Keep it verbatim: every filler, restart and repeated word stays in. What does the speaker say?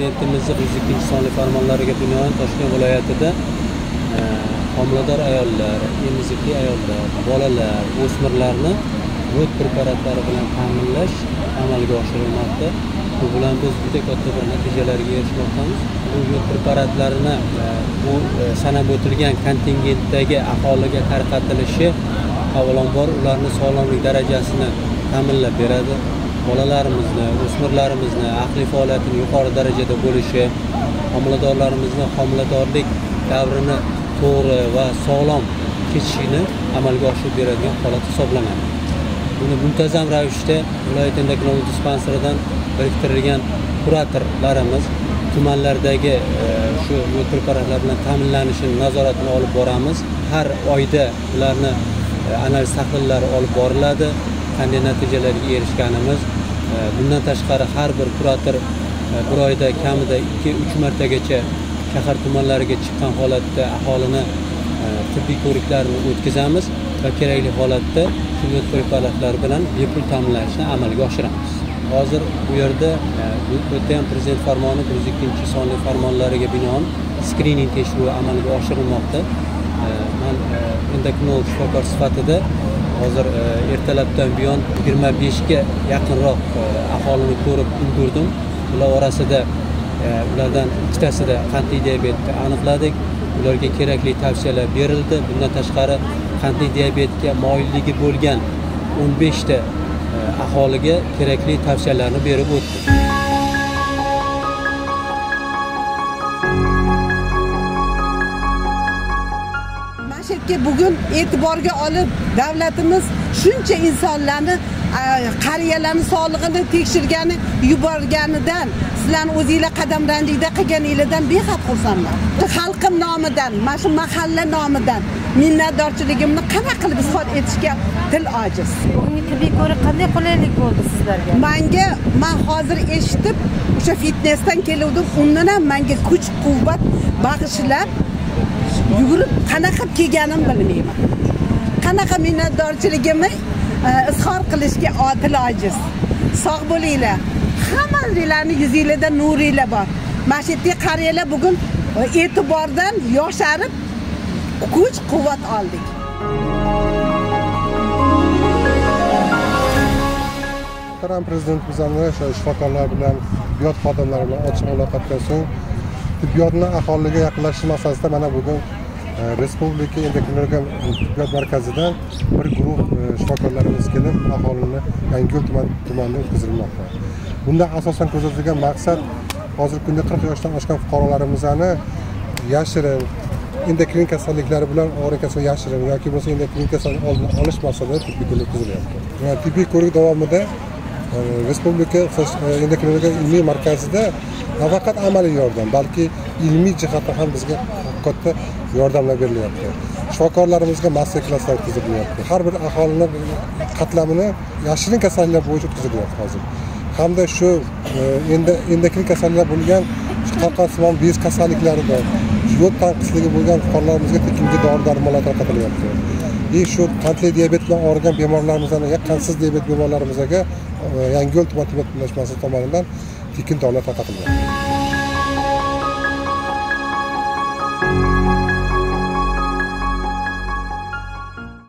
Prezidentimizning yuz ikkinchi sonli farmonlariga binoan Toshkent viloyatida homilador ayollar, emizikli ayollar, bolalar, o'smirlarni yod preparatlari bilan ta'minlash amalga oshirilmoqda. Bu bilan biz juda katta bir natijalarga erishmoqdamiz. Bu yod preparatlarini bu sanab o'tilgan kontingentdagi aholiga tarqatilishi avvalambor ularning sog'lomlik darajasini ta'minlab beradi. Bolalarimizni, o'smirlarimizni aqliy faoliyatini yuqori darajada bo'lishi, homiladorlarimizni homiladorlik davrini to'g'ri va sog'lom kechishini amalga oshirib beradigan holat hisoblanadi. Buni muntazam ravishda viloyat endokrinolog dispanseridan biriktirilgan kuratorlarimiz tumanlardagi shu yod preparatlar bilan ta'minlanishini nazoratini olib boramiz. Har oyda ularni analiz tahlillari olib boriladi. Qanday natijalarga erishganimiz. Bundan tashqari har bir kurator bir oyda kamida ikki uch martagacha shahar tumanlariga chiqqan holatda aholini tibbiy ko'riklarni o'tkazamiz va kerakli holatda shu yod preparatlari bilan bepul ta'minlashni amalga oshiramiz. Hozir bu yerda o'tgan prezident farmoni yuz ikkinchi sonli farmonlariga binoan skrining tekshiruvi amalga oshirilmoqda. Men endokrinolog shifokor sifatida hozir ertalabdan buyon yigirma beshga yaqinroq aholini ko'rib ulgurdim. Ular orasida ulardan ikkitasida qandli diabetni aniqladik. Ularga kerakli tavsiyalar berildi. Bundan tashqari qandli diabetga moyilligi bo'lgan o'n besh ta aholiga kerakli tavsiyalarni berib o'tdik. Mashhurki bugun e'tiborga olib davlatimiz shuncha insonlarni qariyalarning sog'lig'ini tekshirgani yuborganidan sizlarning o'zingizlar qadamranjida qilganingizdan behad xursandman. Xalqim nomidan, mana shu mahalla nomidan minnatdorchiligimni qana qilib izhor etishga til ojiz. Bugungi tibbiy ko'rik qanday qulaylik bo'ldi sizlarga? Menga men hozir eshitib o'sha fitnessdan keluvdim, undan ham menga kuch-quvvat bag'ishlab yugurib qanaqa kelganim bilmayman. Qanaqa minnatdorchiligimni izhor qilishga til ojiz. Sog' bo'linglar. Hammangizlarning yuzingizda nuringlar bor. Mashhurki qariyalar bugun e'tibordan yosharib kuch-quvvat oldik. Muhtaram prezidentimiz bilan shifokorlar bilan, tibbiyot xodimlari bilan ochiq muloqotdan so'ng tibbiyotni aholiga yaqinlashish masalasida mana bugun Respublika endokrinologiya tibbiyot markazidan bir guruh shifokorlarimiz kelib aholini Yangiyo'l tumanida o'tkazilmoqda. Bunda asosan ko'zlangan maqsad hozirgi kunda qirq yoshdan oshgan fuqarolarimizni yashirin endokrin kasalliklari bilan og'riq kasal yashirin yoki bo'lsa endokrin kasallik oldini olish maqsadida tibbiy ko'rik o'tkazilyapti. Tibbiy ko'rik davomida Respublika endokrinologiya ilmiy markazida nafaqat amaliy yordam, balki ilmiy jihatdan ham bizga katta yordamlar berilyapti. Shifokorlarimizga master klasslar o'tkazilyapti. Har bir aholini qatlamini yashirin kasalliklar bo'yicha o'tkazilyapti hozir. Hamda shu endi endokrin kasalliklar bo'lgan qalqonsimon bez kasalliklari bor. Yod tanqisligi bo'lgan fuqarolarimizga tekinga dori-darmonlar tarqatilyapti. E shu qandli diabet bilan og'rigan bemorlarimizga, qandsiz diabet bemorlarimizga Yangiyo'l tuman tibbiyot birlashmasi tomonidan tekin dorilar tarqatilmoqda.